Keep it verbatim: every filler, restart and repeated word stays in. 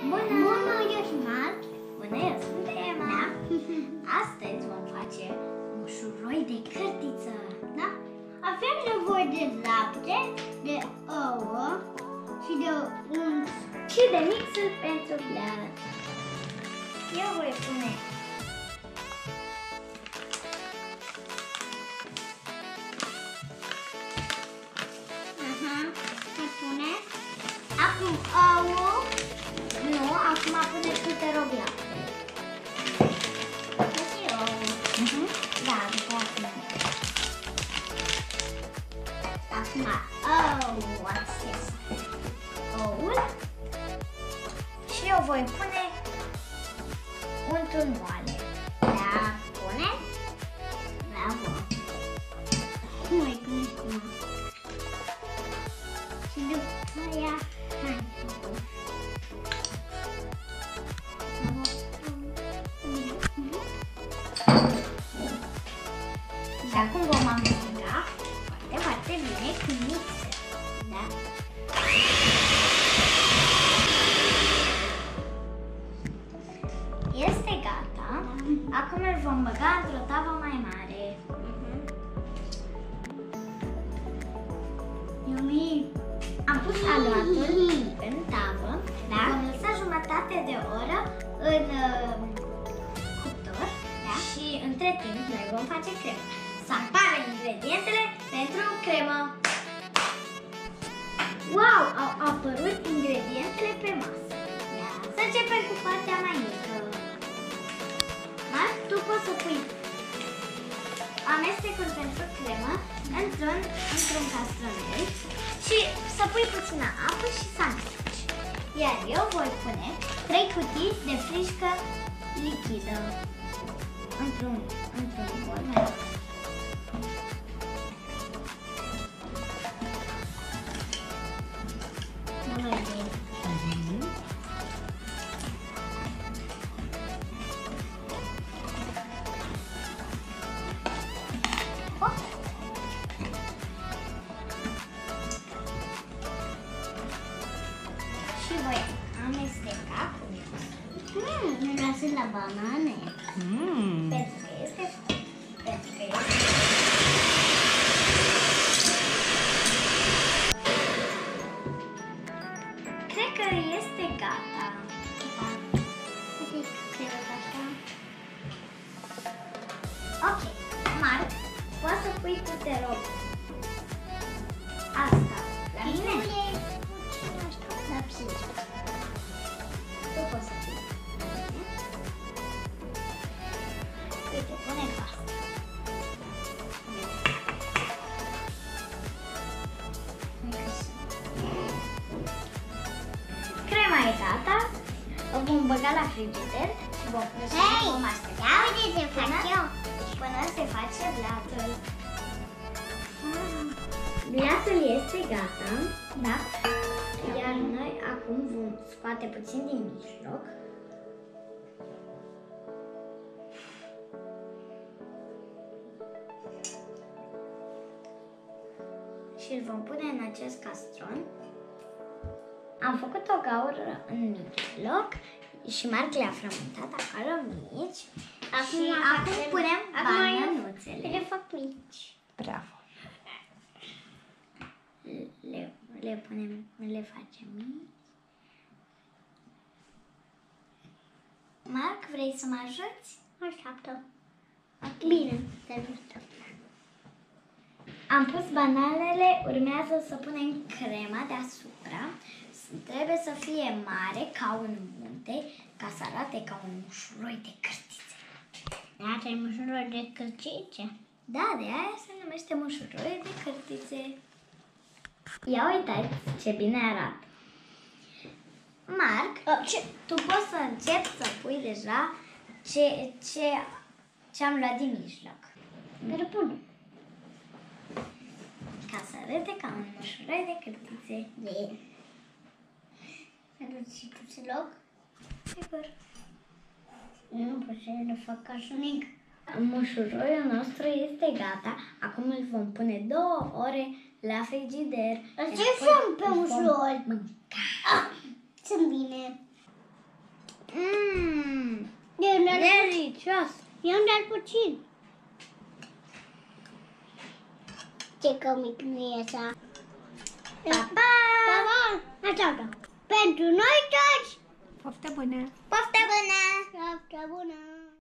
Bună! Bună, eu sunt Marc. Bună, eu sunt Emma. Astăzi vom face mușuroi de cârtiță. Da? Avem nevoie de lapte, de ouă și de un și de mixul pentru blat. Eu voi pune Aha, mai pune. Acum ouă. Nu, acum puneți câte rog lapte. Și ouă. Uh-huh. Da, după acum. Acum ouă, acces. Oul. Și eu voi pune untun moale. Da, pune. Bravo. Cum mai pune acum? Și după aia, hai. Și acum vom amesteca foarte, foarte bine cu mixer. Da? Este gata. Acum îl vom băga într-o tavă mai mare. Yumi. Am pus aluatul în tavă. Da? Vom lăsa jumătate de oră în uh, cuptor. Da? Și între timp noi vom face cremă. Să apară ingredientele pentru cremă. Wow! Au apărut ingredientele pe masă. Da. Să începem cu partea mai mică. Marc, tu poți să pui amestecul pentru cremă într-un într-un castronel și să pui puțină apă și să amesteci. Iar eu voi pune trei cutii de frișcă lichidă într-un într-un bol mai mare. Și voi amesteca cu mmm, miroase la banane. Mm. Pentru că este pentru că este Cred că este gata. Ok, Marc, poți să pui cu te rog asta la mine? La psici. Tu poți să pui. Uite, pune asta. Crema e gata. O vom băga la frigider și vom vom aștepta. Ia uite ce fac eu. Până se face blatul. Blatul este gata. Da? Iar noi acum vom scoate puțin din mijloc. Și îl vom pune în acest castron. Am făcut o gaură în mijloc și Marc le-a frământat acolo mici. Acum, și acum punem banănuțele. Le fac mici. Bravo! Le, le punem, le facem mici. Marc, vrei să mă ajuți? Așteaptă. Okay. Bine, te ajută. Am pus bananele, urmează să punem crema deasupra. Trebuie să fie mare ca un munte, ca să arate ca un mușuroi de cârtițe. Da, e mușuroi de cârtițe? Da, de aia se numește mușuroi de cârtițe. Ia uitați ce bine arată. Marc, ce? Tu poți să începi să pui deja ce, ce, ce am luat din mijloc. Care pun? Ca să arate ca un mușuroi de cârtițe. Bine. Aduci și tu ce loc? Sigur. Eu nu pot să le fac ca și mic. Mușuroiul nostru este gata. Acum îl vom pune două ore la frigider. Ce făm pe mușuroi? Mânca. Ah, sunt bine. Jos. I-am dat puțin. Ce comic nu e așa. Pa, pa! Pa, pa! Așa, da. Pentru noi toți! Poftă bună! Poftă bună! Poftă bună!